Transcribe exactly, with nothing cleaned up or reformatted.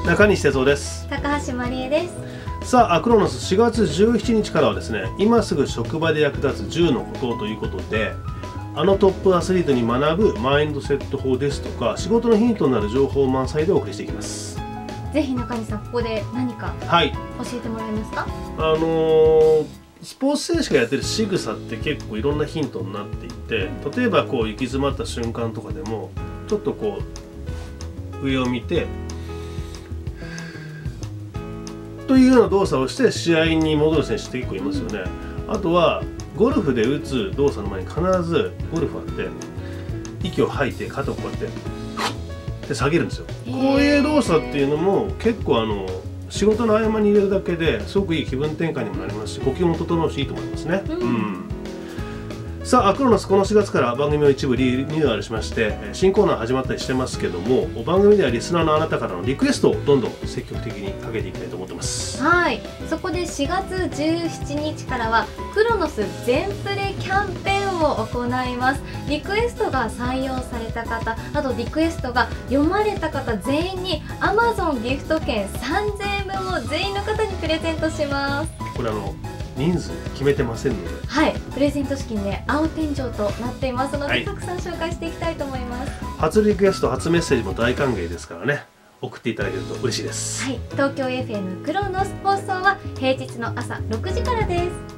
中西哲夫です。 高橋真理恵です。 さあ、アクロノスしがつじゅうしちにちからはですね、今すぐ職場で役立つじゅうのことということで、あのトップアスリートに学ぶマインドセット法ですとか、仕事のヒントになる情報満載でお送りしていきます。 ぜひ中西さん、ここで何かはい教えてもらえますか？ あのー、スポーツ選手がやってる仕草って結構いろんなヒントになっていて、例えばこう行き詰まった瞬間とかでもちょっとこう上を見てというような動作をして試合に戻る選手って結構いますよね。あとはゴルフで打つ動作の前に必ずゴルファーって息を吐いて肩をこうやってって下げるんですよ。こういう動作っていうのも結構あの仕事の合間に入れるだけですごくいい気分転換にもなりますし、呼吸も整うしいいと思いますね。うん、うんさあ、アクロノスこのしがつから番組を一部リニューアルしまして新コーナー始まったりしてますけども、番組ではリスナーのあなたからのリクエストをどんどん積極的にかけていきたいと思ってます。 はい、そこでしがつじゅうしちにちからはクロノス全プレキャンペーンを行います。リクエストが採用された方、あとリクエストが読まれた方全員に アマゾン ギフト券さんぜんえんぶんを全員の方にプレゼントします。 これあの人数決めてませんので、 はい、プレゼント資金で青天井となっていますので、はい、たくさん紹介していきたいと思います。 初リクエスト、初メッセージも大歓迎ですからね、送っていただけると嬉しいです。 はい、東京 エフエム クロノス放送は平日の朝ろくじからです。